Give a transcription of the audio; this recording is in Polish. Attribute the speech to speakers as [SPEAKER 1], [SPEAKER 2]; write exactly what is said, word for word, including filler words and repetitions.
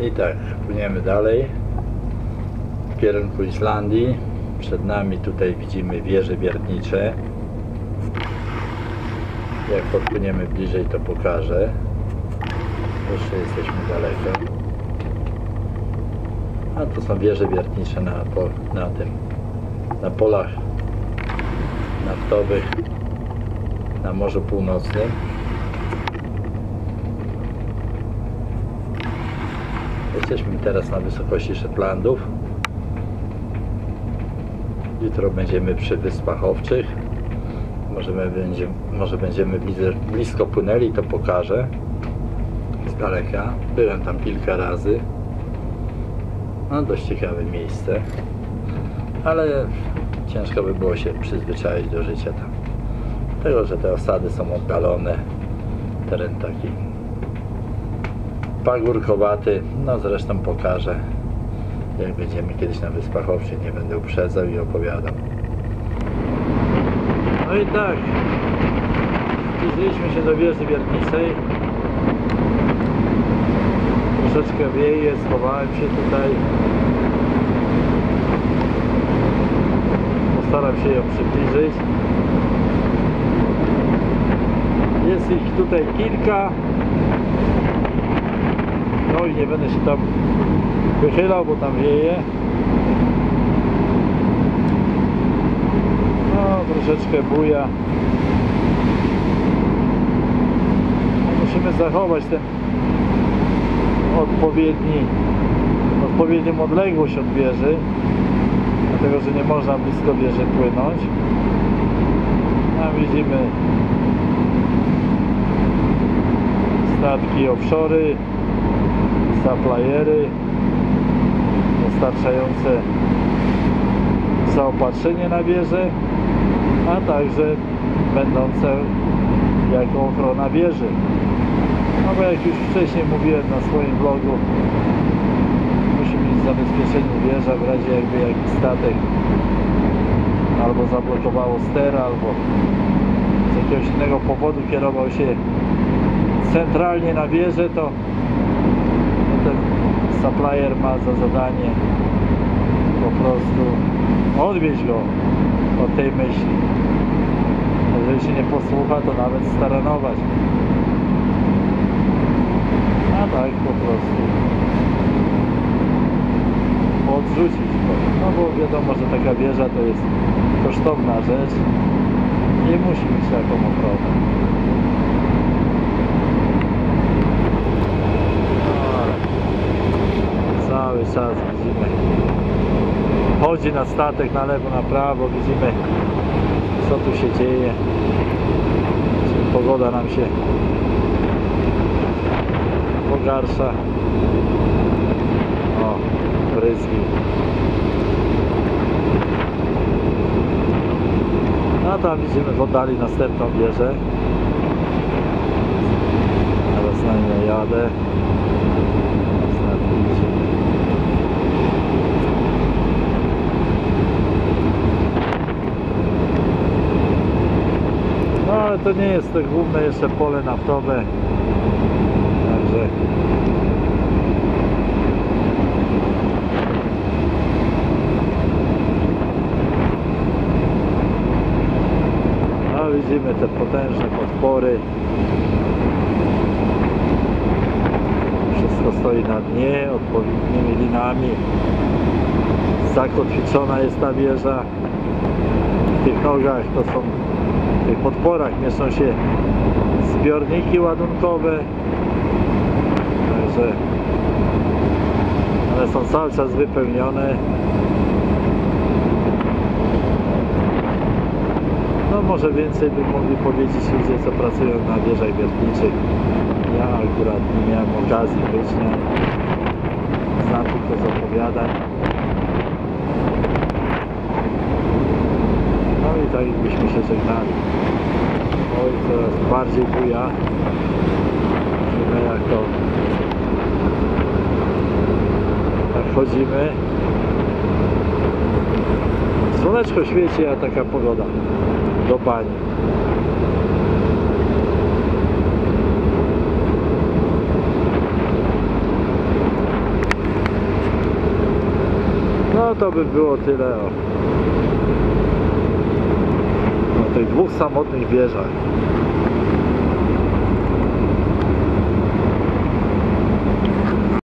[SPEAKER 1] I tak, płyniemy dalej w kierunku Islandii. Przed nami tutaj widzimy wieże wiertnicze. Jak podpłyniemy bliżej, to pokażę. Jeszcze jesteśmy daleko. A to są wieże wiertnicze na, na tym, na polach naftowych na Morzu Północnym. Jesteśmy teraz na wysokości Szetlandów. Jutro będziemy przy Wyspach Owczych. Możemy, będzie, może będziemy blisko płynęli, to pokażę z daleka. Byłem tam kilka razy. No, dość ciekawe miejsce, ale ciężko by było się przyzwyczaić do życia tam. Tego, że te osady są oddalone, teren taki pagórkowaty. No zresztą pokażę, jak będziemy kiedyś na Wyspach Owczych. Nie będę uprzedzał i opowiadał. No i tak, zbliżyliśmy się do wieży wiertniczej. Troszeczkę wieje, schowałem się tutaj. Postaram się ją przybliżyć. Jest ich tutaj kilka. No i nie będę się tam wychylał, bo tam wieje. No, troszeczkę buja. No, musimy zachować ten odpowiedni, odpowiednią odległość od wieży, dlatego że nie można blisko wieży płynąć. Tam widzimy statki offshory, suppliery dostarczające zaopatrzenie na wieżę, a także będące jako ochrona wieży. No bo jak już wcześniej mówiłem na swoim vlogu, musi mieć zabezpieczenie wieża w razie jakby jakiś statek albo zablokowało ster, albo z jakiegoś innego powodu kierował się centralnie na wieżę, to ten supplier ma za zadanie po prostu odwieźć go od tej myśli. Jeżeli się nie posłucha, to nawet staranować. A tak po prostu odrzucić go. No bo wiadomo, że taka wieża to jest kosztowna rzecz. Nie musi mieć taką ochronę. No, cały czas widzimy. Chodzi na statek na lewo, na prawo. Widzimy, co tu się dzieje. Pogoda nam się pogarsza. O, bryzgi. A tam widzimy w oddali następną wieżę. Teraz na nie jadę. No ale to nie jest to główne jeszcze pole naftowe. Także no, widzimy te potężne podpory. Wszystko stoi na dnie odpowiednimi linami. Zakotwiczona jest ta wieża. W tych nogach to są, w tych podporach mieszczą się zbiorniki ładunkowe. Także one są cały czas wypełnione. No może więcej by mogli powiedzieć ludzie, co pracują na wieżach wiertniczych. Ja akurat nie miałem okazji być, nie? Znam tylko z opowiadań. No i tak byśmy się żegnali. Oj, coraz bardziej buja. Widzimy, jak to tak chodzimy. Słoneczko świeci, a taka pogoda do bani. No to by było tyle o, o tych dwóch samotnych wieżach.